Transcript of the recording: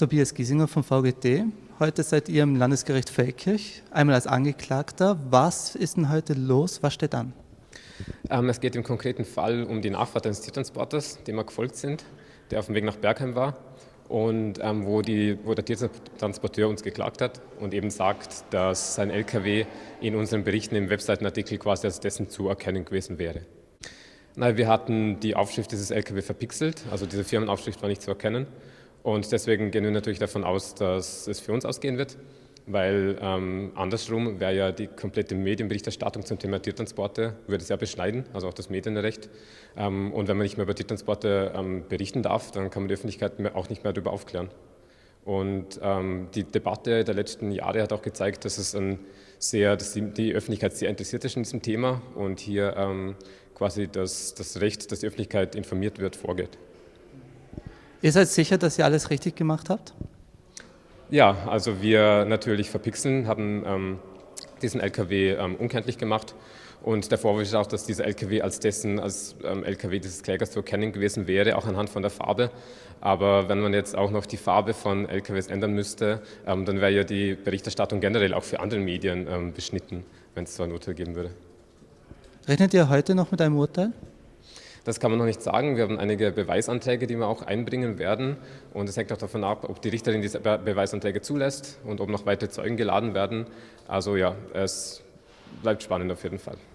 Tobias Giesinger vom VGT. Heute seid ihr im Landesgericht Feldkirch, einmal als Angeklagter. Was ist denn heute los? Was steht an? Es geht im konkreten Fall um die Nachfahrt eines Tiertransporters, dem wir gefolgt sind, der auf dem Weg nach Bergheim war und wo der Tiertransporteur uns geklagt hat und eben sagt, dass sein LKW in unseren Berichten im Webseitenartikel quasi als dessen zu erkennen gewesen wäre. Wir hatten die Aufschrift dieses LKW verpixelt, also diese Firmenaufschrift war nicht zu erkennen. Und deswegen gehen wir natürlich davon aus, dass es für uns ausgehen wird, weil andersrum wäre ja die komplette Medienberichterstattung zum Thema Tiertransporte, würde es ja beschneiden, also auch das Medienrecht. Und wenn man nicht mehr über Tiertransporte berichten darf, dann kann man die Öffentlichkeit auch nicht mehr darüber aufklären. Und die Debatte der letzten Jahre hat auch gezeigt, dass die Öffentlichkeit sehr interessiert ist in diesem Thema und hier quasi das Recht, dass die Öffentlichkeit informiert wird, vorgeht. Ihr seid sicher, dass ihr alles richtig gemacht habt? Ja, also wir natürlich verpixeln, haben diesen LKW unkenntlich gemacht und der Vorwurf ist auch, dass dieser LKW als LKW dieses Klägers zu erkennen gewesen wäre, auch anhand von der Farbe. Aber wenn man jetzt auch noch die Farbe von LKWs ändern müsste, dann wäre ja die Berichterstattung generell auch für andere Medien beschnitten, wenn es so ein Urteil geben würde. Rechnet ihr heute noch mit einem Urteil? Das kann man noch nicht sagen. Wir haben einige Beweisanträge, die wir auch einbringen werden. Und es hängt auch davon ab, ob die Richterin diese Beweisanträge zulässt und ob noch weitere Zeugen geladen werden. Also ja, es bleibt spannend auf jeden Fall.